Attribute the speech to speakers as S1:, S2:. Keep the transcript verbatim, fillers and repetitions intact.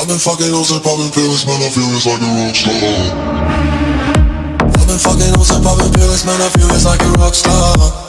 S1: I've been fucking hoes and popping pills, man, I feel it's like a rock star. I've been fucking hoes and popping pills, man, I feel it's like a rock star.